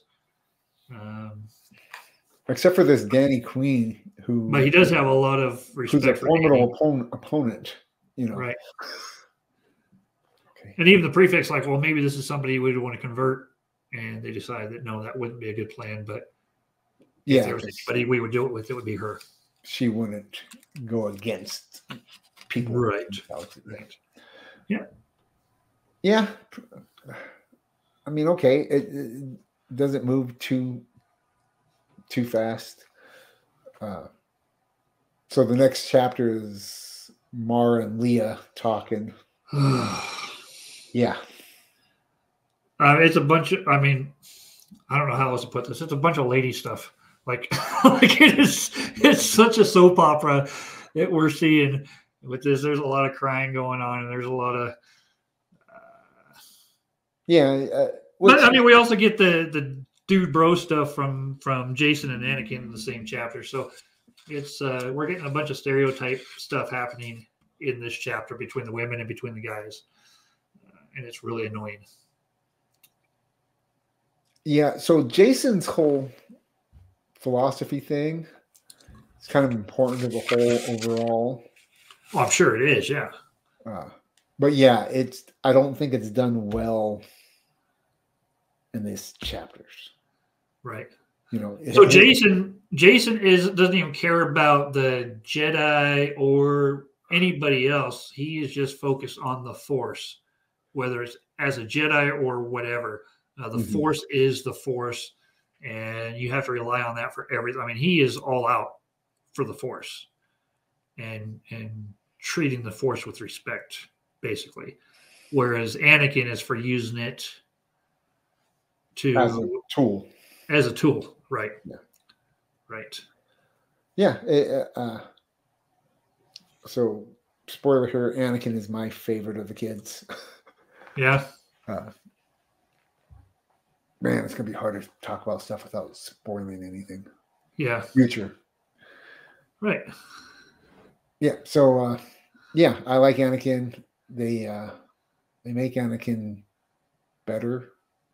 Except for this Danny Queen, but he does have a lot of respect. Who's a formidable opponent, you know. Right. Okay. And even the prefect's like, well, maybe this is somebody we'd want to convert, and they decided that no, that wouldn't be a good plan. But if there was anybody we would do it with, it would be her. She wouldn't go against people, right? Yeah. Yeah. I mean, okay, it doesn't move too fast. So the next chapter is Mara and Leah talking. Yeah. It's a bunch of, I mean, I don't know how else to put this. It's a bunch of lady stuff. Like it's such a soap opera that we're seeing with this. There's a lot of crying going on, and there's a lot of but I mean, we also get the dude bro stuff from Jason and Anakin in the same chapter. So it's we're getting a bunch of stereotype stuff happening in this chapter between the women and between the guys, and it's really annoying. Yeah. So Jason's whole philosophy thing is kind of important to the whole overall. Well, I'm sure it is. Yeah. But yeah, I don't think it's done well in these chapters. Right. You know, So Jason doesn't even care about the Jedi or anybody else. He is just focused on the Force, whether it's as a Jedi or whatever. The Force is the Force, and you have to rely on that for everything. I mean, he is all out for the Force, and treating the Force with respect, basically. Whereas Anakin is for using it as a tool. As a tool, right? Yeah. Right. Yeah. So, spoiler here: Anakin is my favorite of the kids. Yeah. Man, it's gonna be hard to talk about stuff without spoiling anything. Yeah. Future. Right. Yeah. So, yeah, I like Anakin. They make Anakin better.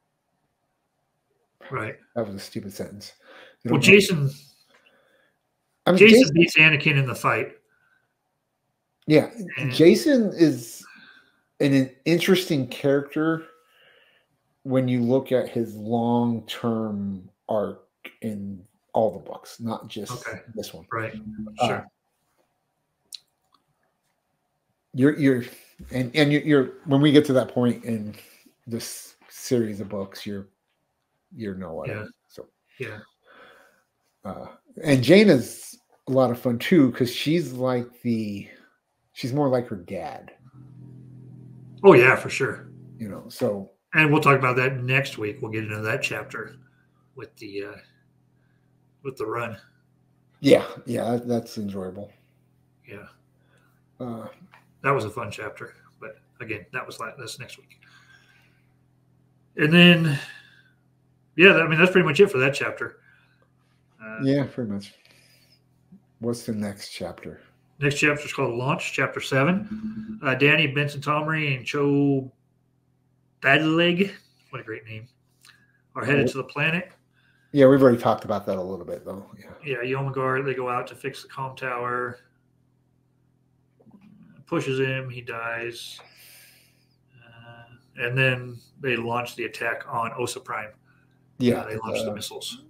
Right. That was a stupid sentence. Well, Jason beats Anakin in the fight. Yeah, Jason is an interesting character when you look at his long-term arc in all the books, not just this one. Right. Sure. You're when we get to that point in this series of books, you're no whatever. Yeah. So yeah. And Jaina's a lot of fun too because she's more like her dad. Oh yeah, for sure. You know, so and we'll talk about that next week. We'll get into that chapter with the run. Yeah, that's enjoyable. Yeah. That was a fun chapter, but again, that's next week. And then, yeah, I mean that's pretty much it for that chapter. Yeah, pretty much. What's the next chapter? Next chapter is called Launch, Chapter 7. Danny, Benson Tomry, and Cho Badleg, what a great name, are headed to the planet. Yeah, we've already talked about that a little bit, though. Yeah, Yomagar, they go out to fix the comm tower. Pushes him, he dies. And then they launch the attack on Osa Prime. Yeah. They launch the missiles.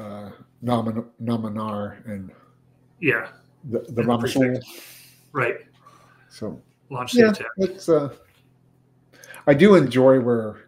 Naminar and the Ramasul. Right. So launch the attack. It's I do enjoy where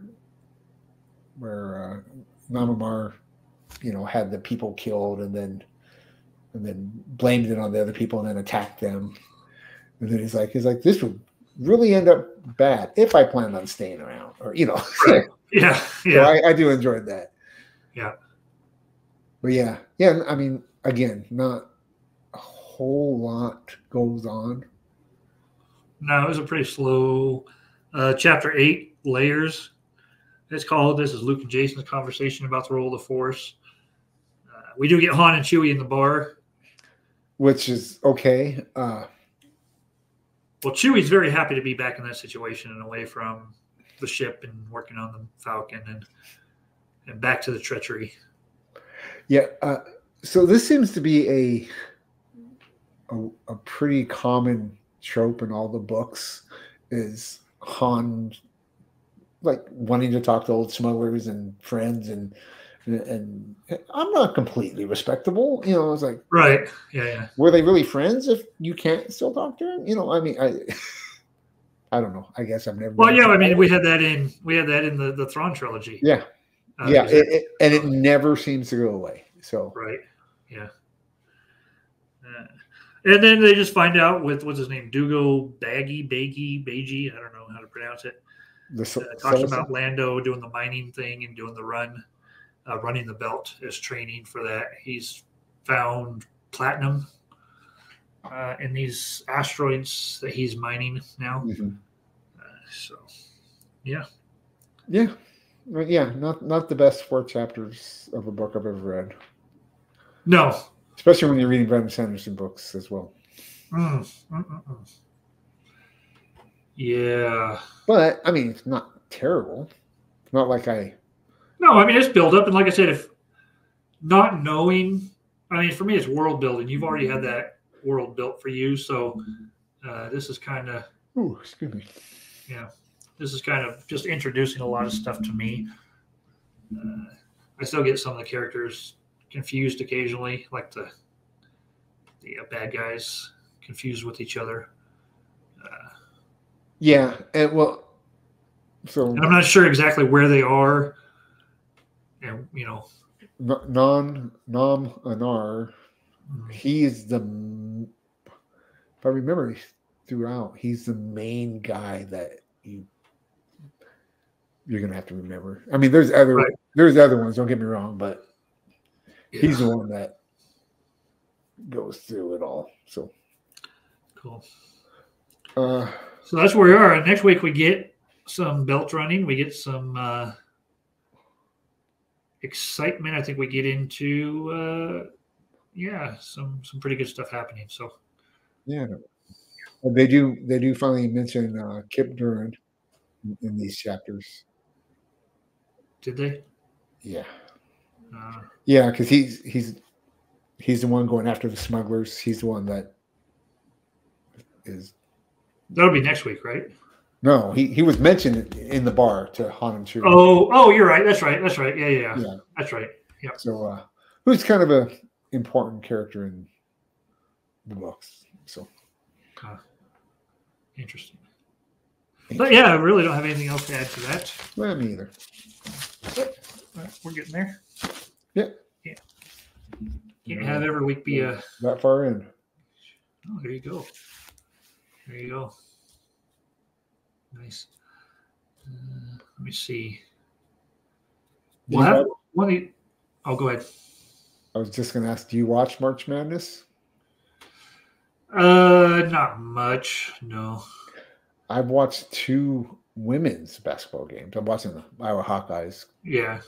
Namamar, had the people killed and then blamed it on the other people and then attacked them. And then he's like, this would really end up bad if I planned on staying around, or Right. Yeah. So I do enjoy that. Yeah. But yeah. I mean, again, not a whole lot goes on. No, it was a pretty slow. Chapter 8, Layers. It's called. This is Luke and Jason's conversation about the role of the Force. We do get Han and Chewie in the bar, which is okay. Well, Chewie's very happy to be back in that situation and away from the ship and working on the Falcon and back to the treachery. Yeah. So this seems to be a pretty common trope in all the books is Han like wanting to talk to old smugglers and friends and I'm not completely respectable. I was like, right. Yeah. Were they really friends if you can't still talk to them? I mean, I don't know. I guess I've never. Well, yeah. I mean, we had that in the Thrawn trilogy. Yeah. It never seems to go away. So. Right. Yeah. And then they just find out with what's his name, Dugo Baggy, I don't know how to pronounce it. Talks about Lando doing the mining thing and doing the run. Running the belt as training for that. He's found platinum in these asteroids that he's mining now. Mm-hmm. Yeah. Not the best 4 chapters of a book I've ever read. No, especially when you're reading Brandon Sanderson books as well. Yeah, but I mean, it's not terrible. It's not like No, I mean, it's build up. And like I said, if not knowing, I mean, for me, it's world building. You've already had that world built for you. So this is kind of. Ooh, excuse me. Yeah, this is kind of just introducing a lot of stuff to me. I still get some of the characters confused occasionally, like the bad guys confused with each other. Yeah, and so And I'm not sure exactly where they are. And Nom Anar, he is if I remember throughout, he's the main guy that you're gonna have to remember. I mean, there's other ones. Don't get me wrong, but he's the one that goes through it all. So cool. So that's where we are. Next week we get some belt running. We get some excitement. I think we get into some pretty good stuff happening. So yeah, they do finally mention Kip Durant in these chapters. Did they? Yeah. Yeah, because he's the one going after the smugglers. He's the one that is. That'll be next week, right? No, he was mentioned in the bar to Han and Chewie. Oh, you're right. That's right. Yeah. That's right. Yeah. So, who's kind of a important character in the books? So, interesting. But yeah, I really don't have anything else to add to that. Well, me either. We're getting there. Yep. Yeah. Can't have every week be a that far in. Oh, there you go. There you go. Nice. Let me see. We'll have one. Oh, go ahead. I was just going to ask, do you watch March Madness? Not much. No. I've watched 2 women's basketball games. I'm watching the Iowa Hawkeyes. Yeah.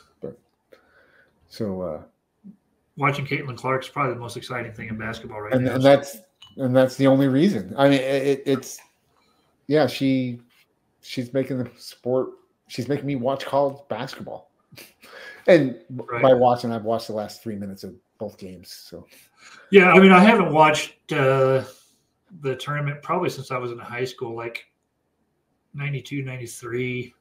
So watching Caitlin Clark is probably the most exciting thing in basketball right now. And that's the only reason. I mean, it's she's making the sport. She's making me watch college basketball. And by watching, I've watched the last 3 minutes of both games. So yeah, I mean, I haven't watched the tournament probably since I was in high school, like 92, 93.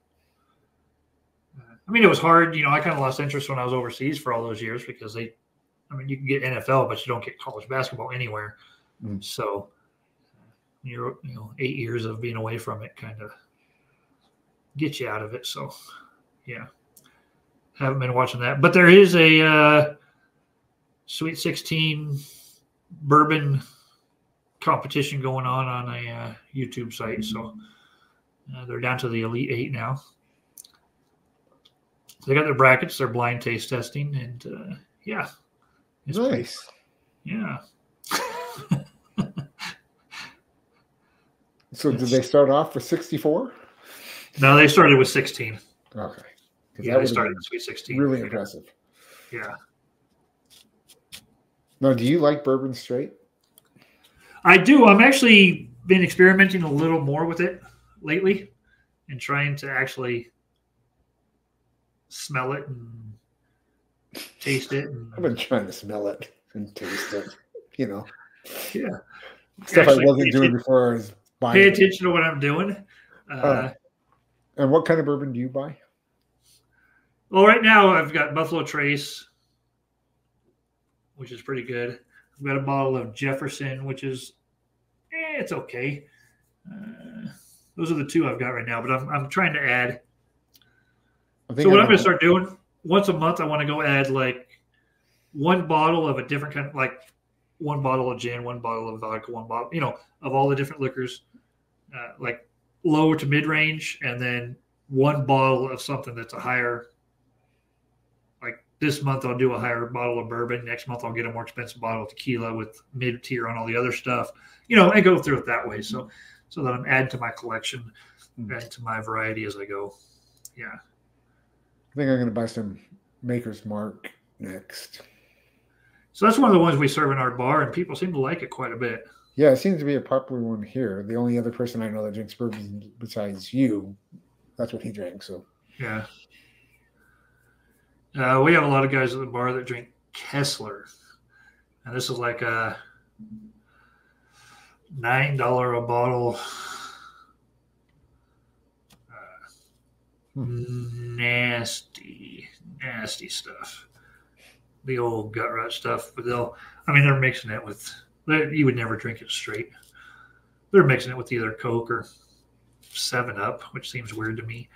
I mean, it was hard. I kind of lost interest when I was overseas for all those years because you can get NFL, but you don't get college basketball anywhere. So, 8 years of being away from it kind of get you out of it. So, yeah, haven't been watching that. But there is a Sweet 16 bourbon competition going on a YouTube site. So they're down to the Elite 8 now. They got their brackets, their blind taste testing, and yeah. It's nice. Yeah. So did they start off with 64? No, they started with 16. Okay. Yeah, they started with Sweet 16. Really impressive. Yeah. Now, do you like bourbon straight? I do. I'm actually been experimenting a little more with it lately and trying to actually smell it and taste it. I've been trying to smell it and taste it, Yeah. Stuff actually, I wasn't doing before I was buying. Pay attention to what I'm doing. And what kind of bourbon do you buy? Well, right now I've got Buffalo Trace, which is pretty good. I've got a bottle of Jefferson, which is, it's okay. Those are the 2 I've got right now, but I'm trying to add. So what I'm going to start doing, once a month, I want to go add like 1 bottle of a different kind of, like 1 bottle of gin, 1 bottle of vodka, 1 bottle, of all the different liquors, like low to mid range, and then 1 bottle of something that's a higher. Like this month, I'll do a higher bottle of bourbon. Next month, I'll get a more expensive bottle of tequila with mid tier on all the other stuff, and go through it that way. So that I'm adding to my collection and to my variety as I go. Yeah. I think I'm going to buy some Maker's Mark next. So that's one of the ones we serve in our bar, and people seem to like it quite a bit. Yeah, it seems to be a popular one here. The only other person I know that drinks bourbon besides you, that's what he drinks. So yeah, we have a lot of guys at the bar that drink Kessler, and this is like a $9 a bottle Nasty stuff. The old gut rot stuff. But they're mixing it with, you would never drink it straight. They're mixing it with either Coke or 7-Up, which seems weird to me.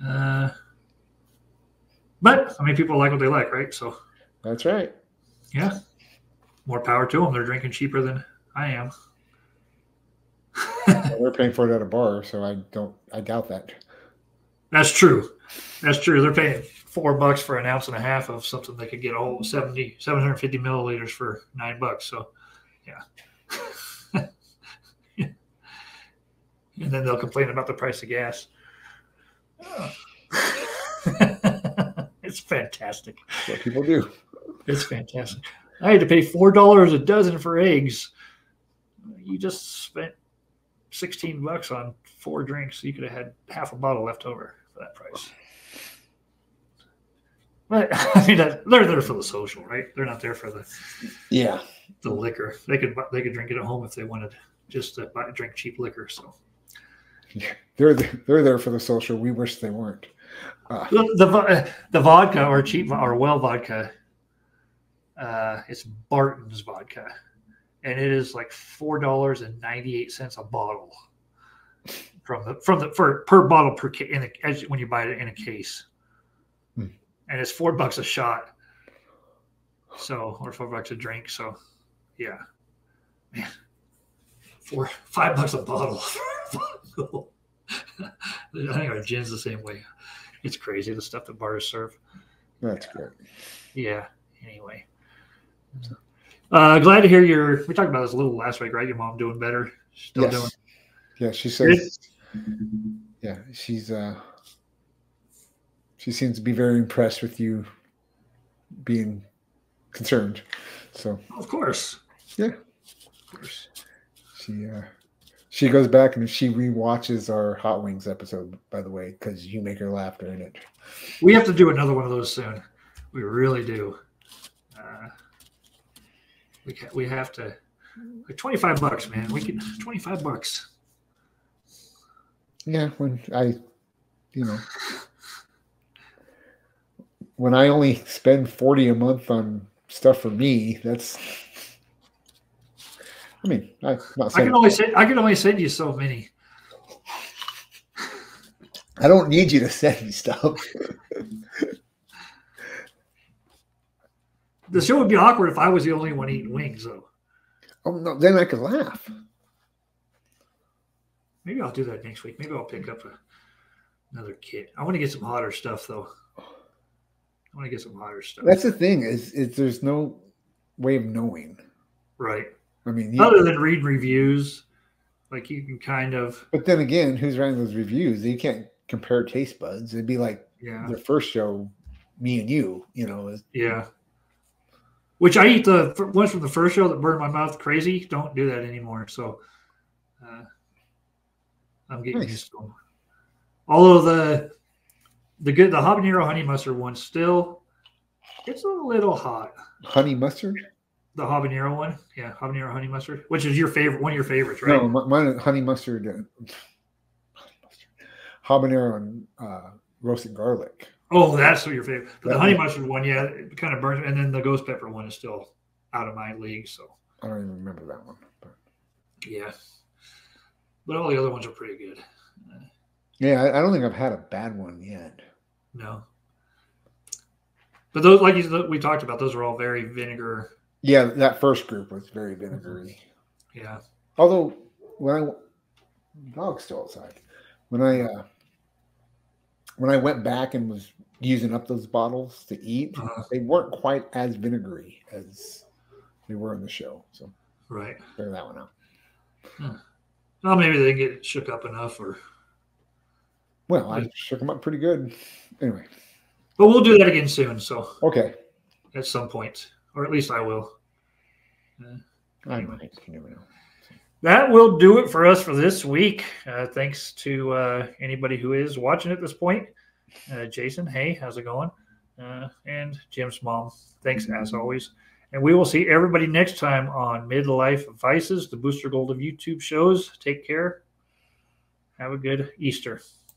But, people like what they like, right? So That's right. yeah, more power to them. They're drinking cheaper than I am. We're paying for it at a bar, so I doubt that. That's true. They're paying $4 for an ounce and a half of something they could get a whole 750 milliliters for $9. So, yeah. And then they'll complain about the price of gas. It's fantastic. That's what people do. It's fantastic. I had to pay $4 a dozen for eggs. You just spent $16 on 4 drinks. You could have had half a bottle left over for that price. But they're there for the social, right? They're not there for the liquor. They could drink it at home if they wanted, just to drink cheap liquor. So they're there for the social. We wish they weren't. The vodka or cheap or well vodka, it's Barton's vodka, and it is like $4.98 a bottle per bottle when you buy it in a case, and it's $4 a shot. So, or $4 a drink. So, yeah, man, $5 a bottle. I think our gin's the same way. It's crazy, the stuff that bars serve. That's great. Yeah. Anyway, glad to hear we talked about this a little last week, right? Your mom doing better? Still doing? Yeah, she says. Yeah, she seems to be very impressed with you being concerned. So of course, yeah, of course. She goes back and she rewatches our Hot Wings episode, by the way, because you make her laugh during it. We have to do another one of those soon. We really do. We have to. Like $25, man. We can $25. Yeah, when I only spend $40 a month on stuff for me, that's. I'm not saying I can only send you so many. I don't need you to send me stuff. The show would be awkward if I was the only one eating wings, though. Oh no, then I could laugh. Maybe I'll do that next week. Maybe I'll pick up another kit. I want to get some hotter stuff, though. That's the thing is there's no way of knowing. Right. Other than reading reviews, like you can kind of. But then again, who's writing those reviews? You can't compare taste buds. It'd be like the first show, me and you. Yeah. Which I eat the ones from the first show that burned my mouth crazy. Don't do that anymore. So I'm getting used to them. Although the habanero honey mustard one still, it's a little hot. Honey mustard? The habanero one, yeah, habanero honey mustard, which is your favorite, one of your favorites, right? No, mine honey mustard, habanero and roasted garlic. Oh, that's what your favorite. But the honey mustard one, yeah, it kind of burns. And then the ghost pepper one is still out of my league. So I don't even remember that one. But. Yeah, but all the other ones are pretty good. Yeah, I don't think I've had a bad one yet. No, but those, like we talked about, those are all very vinegar. Yeah, that first group was very vinegary. Yeah. Although the dog's still outside. When I went back and was using up those bottles to eat, they weren't quite as vinegary as they were in the show. So right, figure that one out. Well, maybe they get shook up enough, or. Well, I shook them up pretty good. Anyway. But we'll do that again soon. So okay. At some point, or at least I will. Anyway. You never know. That will do it for us for this week. Thanks to anybody who is watching at this point. Jason, hey, how's it going? And Jim's mom, thanks as always. And we will see everybody next time on Midlife Vices, the Booster Gold of YouTube shows. Take care. Have a good Easter.